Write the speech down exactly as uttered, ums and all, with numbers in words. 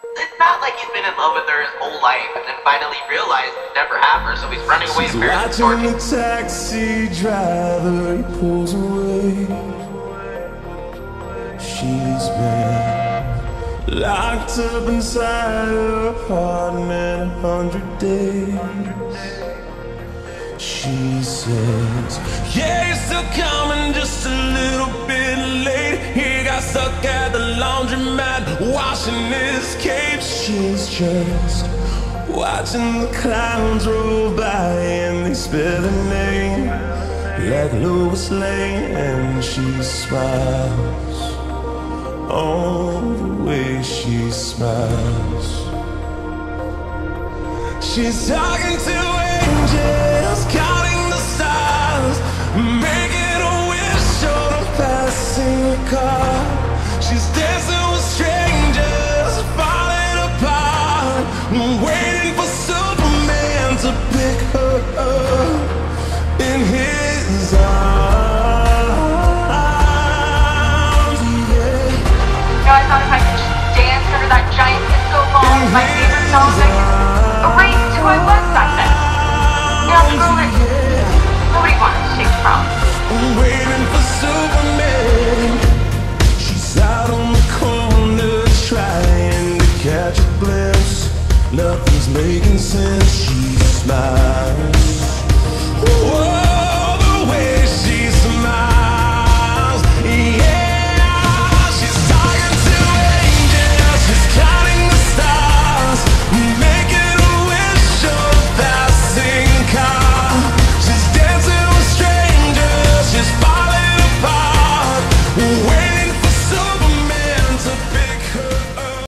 It's not like he's been in love with her his whole life and then finally realized he'd never have her, so he's running away to Paris. She's watching the taxi driver, he pulls away. She's been locked up inside her apartment a hundred days. She says, yeah, you're still coming, just a little bit late. He got stuck at the laundromat, washing his cape. She's just watching the clowns roll by and they spell her name like Lois Lane. And she smiles, oh, the way she smiles. She's talking to angels, counting the stars, making a wish on a passing car. She's dancing with strangers, falling apart, waiting for Superman to pick her up in his arms. Yeah. You know, I thought if I could just dance under that giant disco ball with my favorite song, I could erase who I was back then. You know, the girl that nobody wanted to take the prom. Waiting for Superman. She's out on the corner trying to catch a glimpse. Nothing's making sense. She smiles.